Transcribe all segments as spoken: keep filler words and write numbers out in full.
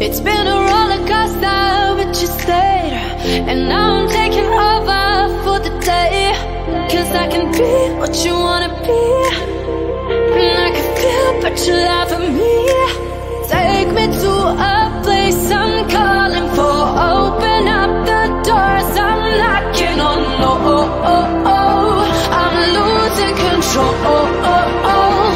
It's been a roller coaster, but you stayed. And now I'm taking over for the day. Cause I can be what you wanna be, and I can feel but you love for me. Take me to a place I'm calling for. Open up the doors I'm knocking on. Oh, oh, oh, oh. I'm losing control. Oh, oh, oh.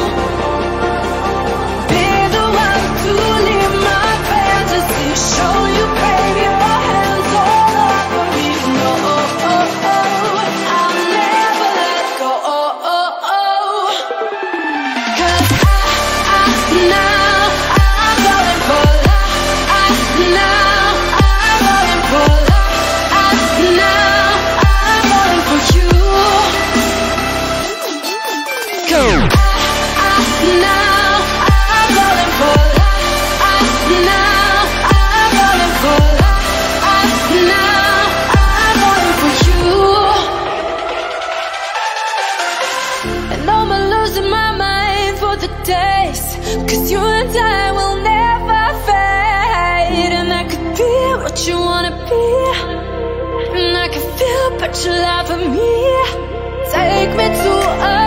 Be the one to leave my fantasy. Show you, baby, my hands all over me. No, oh, oh, oh. I'll never let go. Oh, oh, oh. Cause I, I, now I'm falling for love. I, now I'm falling for love. I, now I'm falling for you. Go. I, I, now I'm falling for love. I, now I'm falling for love. I, now I'm falling for you. And I'm losing my mind for the days. Cause you and I will never fade. And I could be what you wanna be, and I can feel but you love for me. Take me to a